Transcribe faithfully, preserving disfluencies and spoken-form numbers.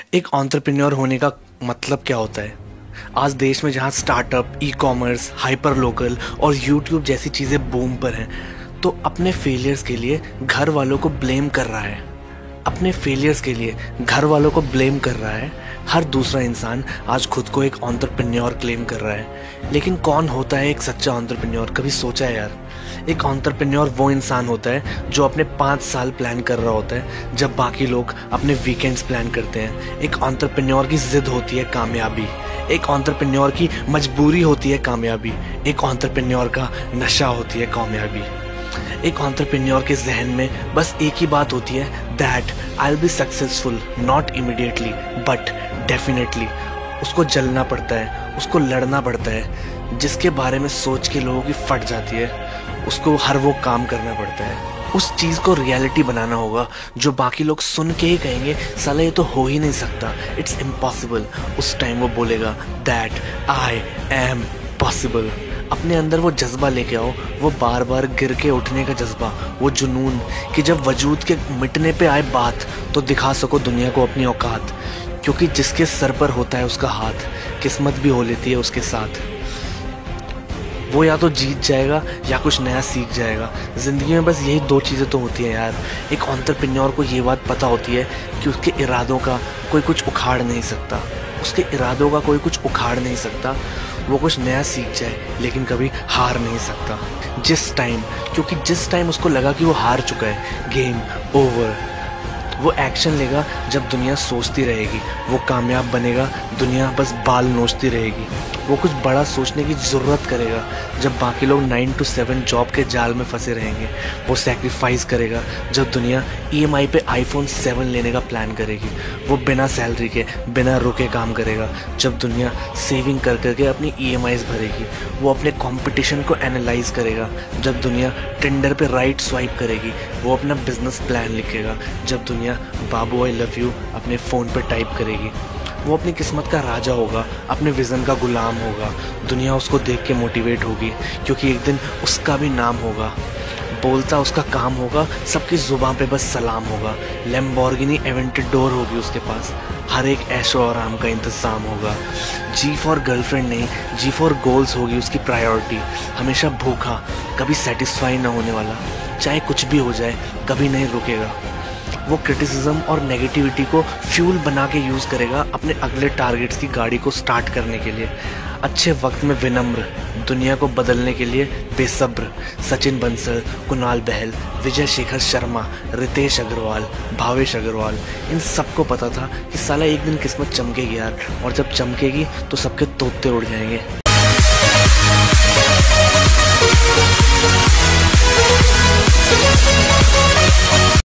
एक एंटरप्रेन्योर होने का मतलब क्या होता है? आज देश में जहाँ startup, e commerce, hyper local और यूट्यूब जैसी चीज़ें बूम पर हैं, तो अपने फेलियर्स के लिए घर वालों को ब्लेम कर रहा है। अपने फेलियर्स के लिए घर वालों को ब्लेम कर रहा है। हर दूसरा इंसान आज खुद को एक एंटरप्रेन्योर क्लेम कर रहा है। लेकिन कौन होता है एक सच्चा एंटरप्रेन्योर? कभी सोचा है यार? एक एंटरप्रेन्योर वो इंसान होता है जो अपने पाँच साल प्लान कर रहा होता है जब बाकी लोग अपने वीकेंड्स प्लान करते हैं। एक एंटरप्रेन्योर की जिद होती है कामयाबी। एक एंटरप्रेन्योर की मजबूरी होती है कामयाबी। एक एंटरप्रेन्योर का नशा होती है कामयाबी। एक एंटरप्रेन्योर के जहन में बस एक ही बात होती है, that I will be successful, not immediately but definitely. उसको जलना पड़ता है, उसको लड़ना पड़ता है। जिसके बारे में सोच के लोगों की फट जाती है, उसको हर वो काम करना पड़ता है। उस चीज़ को रियलिटी बनाना होगा जो बाकी लोग सुन के ही कहेंगे साला ये तो हो ही नहीं सकता, इट्स इम्पॉसिबल। उस टाइम वो बोलेगा दैट आई एम पॉसिबल। अपने अंदर वो जज्बा लेके आओ, वो बार बार गिर के उठने का जज्बा, वो जुनून कि जब वजूद के मिटने पे आए बात तो दिखा सको दुनिया को अपनी औकात। क्योंकि जिसके सर पर होता है उसका हाथ, किस्मत भी हो लेती है उसके साथ। वो या तो जीत जाएगा या कुछ नया सीख जाएगा। ज़िंदगी में बस यही दो चीज़ें तो होती हैं यार। एक एंटरप्रेन्योर को ये बात पता होती है कि उसके इरादों का कोई कुछ उखाड़ नहीं सकता। उसके इरादों का कोई कुछ उखाड़ नहीं सकता। वो कुछ नया सीख जाए लेकिन कभी हार नहीं सकता। जिस टाइम क्योंकि जिस टाइम उसको लगा कि वो हार चुका है, गेम ओवर, वो एक्शन लेगा जब दुनिया सोचती रहेगी। वो कामयाब बनेगा, दुनिया बस बाल नोचती रहेगी। वो कुछ बड़ा सोचने की ज़रूरत करेगा जब बाकी लोग नाइन टू सेवन जॉब के जाल में फंसे रहेंगे। वो सैक्रिफाइस करेगा जब दुनिया ईएमआई पे आईफोन सेवन लेने का प्लान करेगी। वो बिना सैलरी के, बिना रुके काम करेगा जब दुनिया सेविंग कर करके अपनी ईएमआईज़ भरेगी। वो अपने कंपटीशन को एनालाइज करेगा जब दुनिया टिंडर पे राइट स्वाइप करेगी। वो अपना बिजनेस प्लान लिखेगा जब दुनिया बाबू आई लव यू अपने फ़ोन पे टाइप करेगी। वो अपनी किस्मत का राजा होगा, अपने विज़न का गुलाम होगा। दुनिया उसको देख के मोटिवेट होगी क्योंकि एक दिन उसका भी नाम होगा। बोलता उसका काम होगा, सबकी ज़ुबान पे बस सलाम होगा। लैम्बोर्गिनी एवेंटेडोर होगी उसके पास, हर एक ऐशो आराम का इंतज़ाम होगा। जी फॉर गर्लफ्रेंड नहीं, जी फॉर गोल्स होगी उसकी प्रायोरिटी। हमेशा भूखा, कभी सेटिस्फाई ना होने वाला। चाहे कुछ भी हो जाए, कभी नहीं रुकेगा। वो क्रिटिसिज्म और नेगेटिविटी को फ्यूल बना के यूज़ करेगा अपने अगले टारगेट्स की गाड़ी को स्टार्ट करने के लिए। अच्छे वक्त में विनम्र, दुनिया को बदलने के लिए बेसब्र। सचिन बंसल, कुणाल बहल, विजय शेखर शर्मा, रितेश अग्रवाल, भावेश अग्रवाल, इन सबको पता था कि साला एक दिन किस्मत चमकेगी यार, और जब चमकेगी तो सबके तोते उड़ जाएंगे।